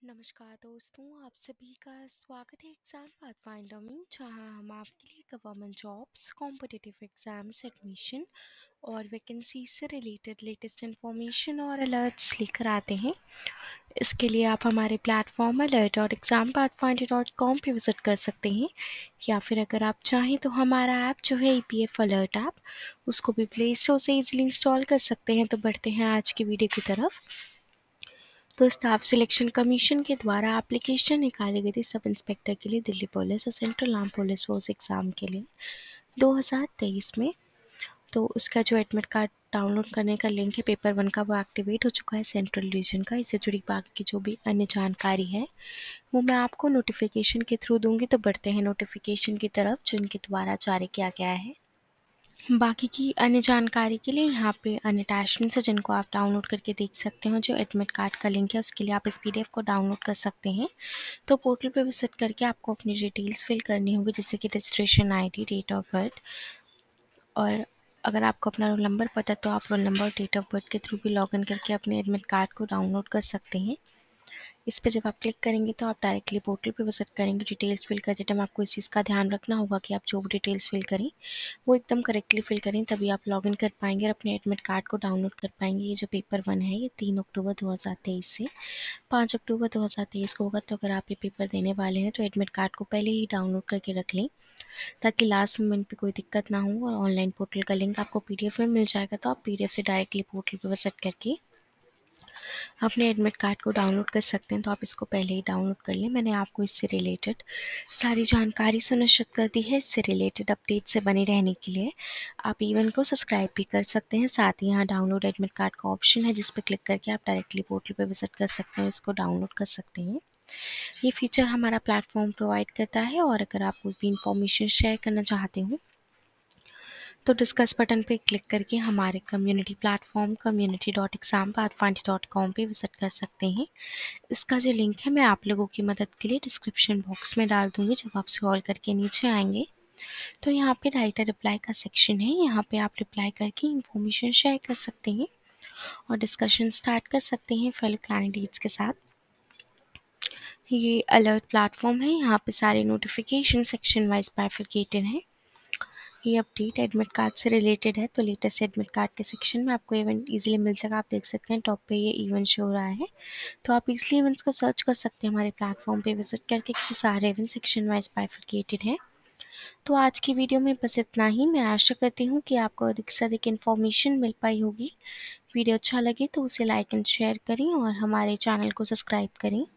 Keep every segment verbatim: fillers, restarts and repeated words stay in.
नमस्कार दोस्तों, आप सभी का स्वागत है एग्ज़ाम पाथफाइंडर में, जहां हम आपके लिए government jobs, competitive exams, admission और वैकेंसी से रिलेटेड लेटेस्ट इन्फॉर्मेशन और अलर्ट्स लेकर आते हैं। इसके लिए आप हमारे प्लेटफॉर्म अलर्ट और एग्ज़ाम पाथफाइंडर डॉट कॉम पर विज़िट कर सकते हैं, या फिर अगर आप चाहें तो हमारा ऐप जो है E P F alert app, उसको भी प्ले स्टोर से ईजिली इंस्टॉल कर सकते हैं। तो बढ़ते हैं आज की वीडियो की तरफ। तो स्टाफ सिलेक्शन कमीशन के द्वारा एप्लीकेशन निकाली गई थी सब इंस्पेक्टर के लिए दिल्ली पुलिस और central arm police force exam के लिए दो हज़ार तेईस में। तो उसका जो एडमिट कार्ड डाउनलोड करने का लिंक है पेपर वन का, वो एक्टिवेट हो चुका है सेंट्रल रीजन का। इससे जुड़ी बाकी की जो भी अन्य जानकारी है वो मैं आपको नोटिफिकेशन के थ्रू दूंगी। तो बढ़ते हैं नोटिफिकेशन की तरफ जो इनके द्वारा जारी किया गया है। बाकी की अन्य जानकारी के लिए यहाँ पे अन्य अटैचमेंट्स है जिनको आप डाउनलोड करके देख सकते हो। जो एडमिट कार्ड का लिंक है उसके लिए आप इस पी डी एफ को डाउनलोड कर सकते हैं। तो पोर्टल पे विजिट करके आपको अपनी डिटेल्स फिल करनी होगी, जैसे कि registration I D, date of birth, और अगर आपको अपना रोल नंबर पता है तो आप रोल नंबर और डेट ऑफ बर्थ के थ्रू भी लॉगिन करके अपने एडमिट कार्ड को डाउनलोड कर सकते हैं। इस पर जब आप क्लिक करेंगे तो आप डायरेक्टली पोर्टल पे विजिट करेंगे। डिटेल्स फिल करते टाइम आपको इस चीज़ का ध्यान रखना होगा कि आप जो भी डिटेल्स फिल करें वो एकदम करेक्टली फिल करें, तभी आप लॉगिन कर पाएंगे और अपने एडमिट कार्ड को डाउनलोड कर पाएंगे। ये जो पेपर वन है ये तीन अक्टूबर दो हज़ार तेईस से पाँच अक्टूबर दो हज़ार तेईस को होगा। तो अगर आप ये पेपर देने वाले हैं तो एडमिट कार्ड को पहले ही डाउनलोड करके रख लें, ताकि लास्ट मोमेंट पे कोई दिक्कत ना हो। और ऑनलाइन पोर्टल का लिंक आपको पी डी एफ में मिल जाएगा, तो आप पी डी एफ से डायरेक्टली पोर्टल पर विजिट करके अपने एडमिट कार्ड को डाउनलोड कर सकते हैं। तो आप इसको पहले ही डाउनलोड कर लें। मैंने आपको इससे रिलेटेड सारी जानकारी सुनिश्चित कर दी है। इससे रिलेटेड अपडेट से बने रहने के लिए आप इवन को सब्सक्राइब भी कर सकते हैं। साथ ही यहाँ डाउनलोड एडमिट कार्ड का ऑप्शन है, जिस पर क्लिक करके आप डायरेक्टली पोर्टल पर विजिट कर सकते हैं, इसको डाउनलोड कर सकते हैं। ये फीचर हमारा प्लेटफॉर्म प्रोवाइड करता है। और अगर आप कोई भी इंफॉर्मेशन शेयर करना चाहते हो तो डिस्कस बटन पे क्लिक करके हमारे community platform community dot exam pathfinder dot com पर विजिट कर सकते हैं। इसका जो लिंक है मैं आप लोगों की मदद के लिए डिस्क्रिप्शन बॉक्स में डाल दूँगी। जब आप स्क्रॉल करके नीचे आएंगे तो यहाँ पे राइट अ रिप्लाई का सेक्शन है, यहाँ पे आप रिप्लाई करके इंफॉर्मेशन शेयर कर सकते हैं और डिस्कशन स्टार्ट कर सकते हैं फेलो कैंडिडेट्स के साथ। ये अलर्ट प्लेटफॉर्म है, यहाँ पे सारे नोटिफिकेशन सेक्शन वाइज बाइफरकेटेड हैं। ये अपडेट एडमिट कार्ड से रिलेटेड है, तो लेटेस्ट एडमिट कार्ड के सेक्शन में आपको इवेंट इजीली मिल जाएगा। आप देख सकते हैं टॉप पे ये इवेंट शो हो रहा है, तो आप इजीली इवेंट्स को सर्च कर सकते हैं हमारे प्लेटफॉर्म पे विजिट करके, क्योंकि सारे इवेंट सेक्शन वाइज बाइफरकेटेड हैं। तो आज की वीडियो में बस इतना ही। मैं आशा करती हूँ कि आपको अधिक से अधिक इन्फॉर्मेशन मिल पाई होगी। वीडियो अच्छा लगे तो उसे लाइक एंड शेयर करें और हमारे चैनल को सब्सक्राइब करें।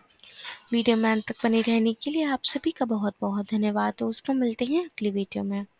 वीडियो में अंत तक बने रहने के लिए आप सभी का बहुत बहुत धन्यवाद दोस्तों। मिलते हैं अगली वीडियो में।